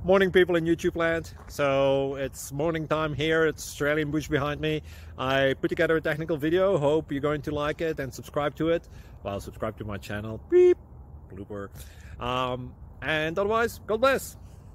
Morning, people in YouTube land. So it's morning time here. It's Australian bush behind me. I put together a technical video. Hope you're going to like it and subscribe to it. Well, subscribe to my channel. Beep. Blooper. And otherwise, God bless.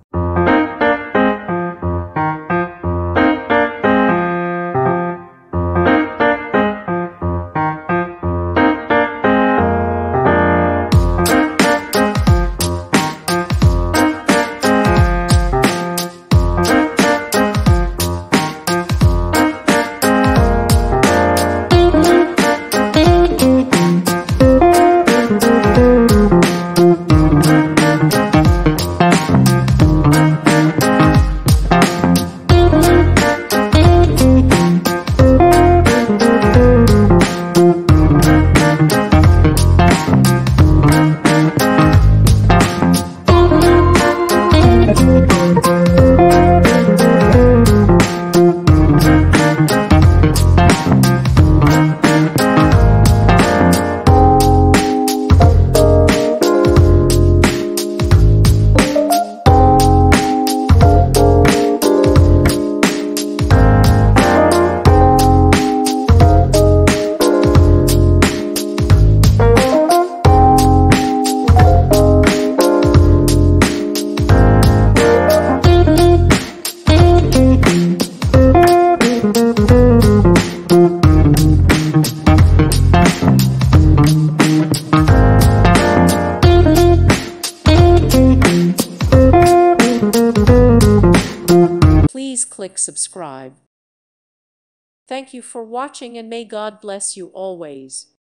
Please click subscribe. Thank you for watching and may God bless you always.